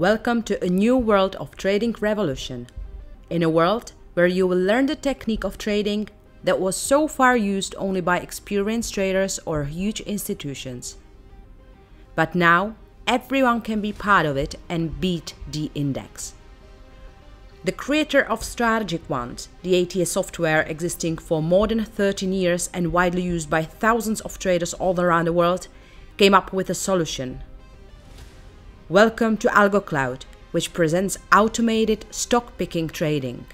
Welcome to a new world of trading revolution. In a world where you will learn the technique of trading that was so far used only by experienced traders or huge institutions. But now, everyone can be part of it and beat the index. The creator of StrategyQuant, the ATS software existing for more than 13 years and widely used by thousands of traders all around the world, came up with a solution. Welcome to Algo Cloud, which presents automated stock picking trading.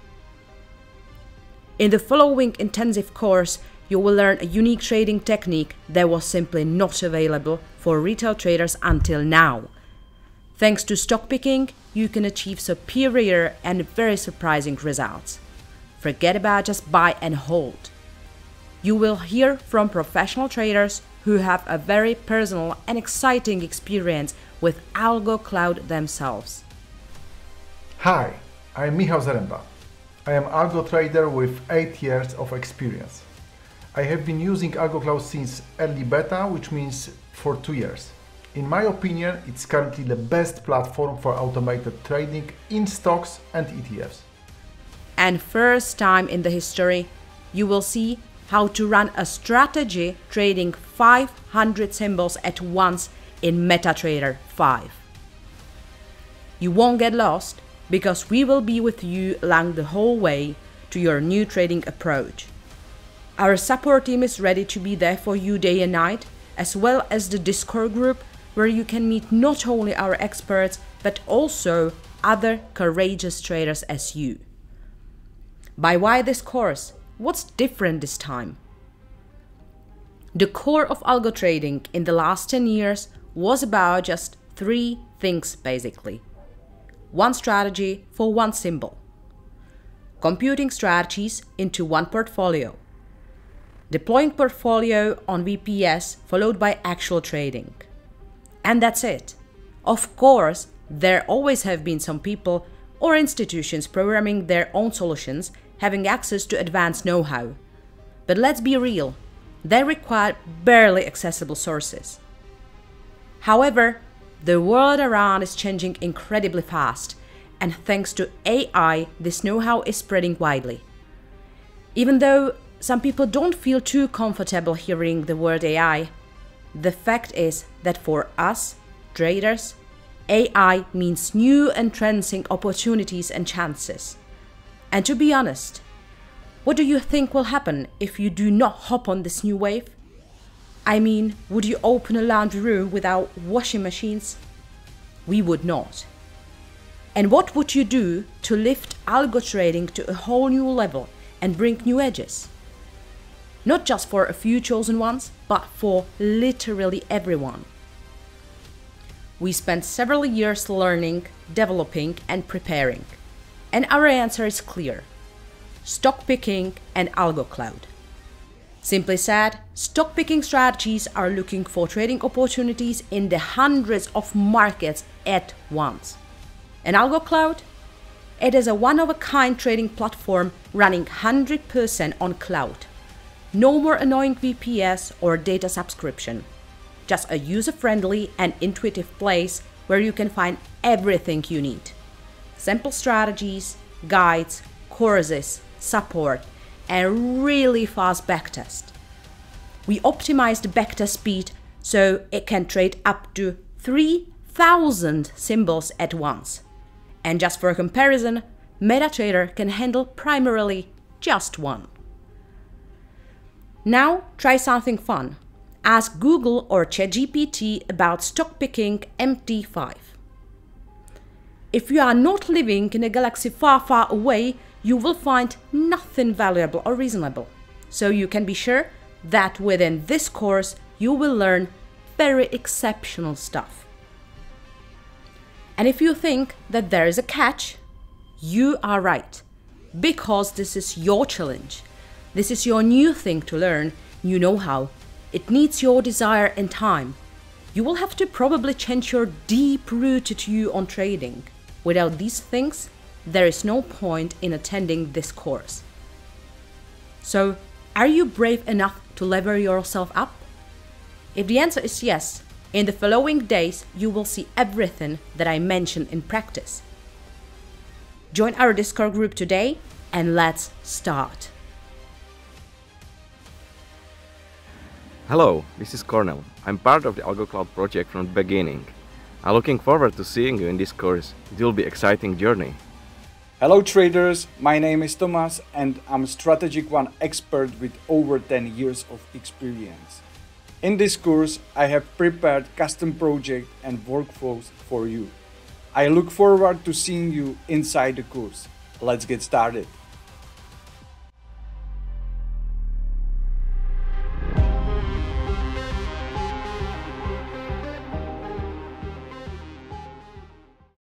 In the following intensive course, you will learn a unique trading technique that was simply not available for retail traders until now. Thanks to stock picking, you can achieve superior and very surprising results. Forget about just buy and hold. You will hear from professional traders who have a very personal and exciting experience with Algo Cloud themselves. Hi, I'm Michal Zaremba. I am Algo trader with 8 years of experience. I have been using Algo Cloud since early beta, which means for 2 years. In my opinion, it's currently the best platform for automated trading in stocks and ETFs. And first time in the history, you will see how to run a strategy trading 500 symbols at once in MetaTrader 5. You won't get lost because we will be with you along the whole way to your new trading approach. Our support team is ready to be there for you day and night, as well as the Discord group where you can meet not only our experts but also other courageous traders as you. By why this course? What's different this time? The core of algo trading in the last 10 years was about just 3 things basically. One strategy for one symbol. Computing strategies into one portfolio. Deploying portfolio on VPS followed by actual trading. And that's it. Of course, there always have been some people or institutions programming their own solutions, having access to advanced know-how. But let's be real, they require barely accessible sources. However, the world around is changing incredibly fast, and thanks to AI, this know-how is spreading widely. Even though some people don't feel too comfortable hearing the word AI, the fact is that for us, traders, AI means new entrancing opportunities and chances. And to be honest, what do you think will happen if you do not hop on this new wave? I mean, would you open a laundry room without washing machines? We would not. And what would you do to lift algo trading to a whole new level and bring new edges? Not just for a few chosen ones, but for literally everyone. We spent several years learning, developing, and preparing. And our answer is clear: stock picking and Algo Cloud. Simply said, stock picking strategies are looking for trading opportunities in the hundreds of markets at once. And Algo Cloud? It is a one-of-a-kind trading platform running 100% on cloud. No more annoying VPS or data subscription. Just a user-friendly and intuitive place where you can find everything you need. Simple strategies, guides, courses, support, and really fast backtest. We optimized the backtest speed so it can trade up to 3,000 symbols at once. And just for a comparison, MetaTrader can handle primarily just one. Now try something fun. Ask Google or ChatGPT about stock picking MT5. If you are not living in a galaxy far, far away, you will find nothing valuable or reasonable. So you can be sure that within this course, you will learn very exceptional stuff. And if you think that there is a catch, you are right. Because this is your challenge. This is your new thing to learn, new know-how. It needs your desire and time. You will have to probably change your deep-rooted view on trading. Without these things, there is no point in attending this course. So, are you brave enough to level yourself up? If the answer is yes, In the following days, you will see everything that I mentioned in practice. Join our Discord group today and let's start. Hello, this is Cornel. I'm part of the Algo Cloud project from the beginning. I'm looking forward to seeing you in this course. It will be an exciting journey. Hello traders, my name is Thomas and I'm a StrategyQuant expert with over 10 years of experience. In this course, I have prepared custom projects and workflows for you. I look forward to seeing you inside the course. Let's get started.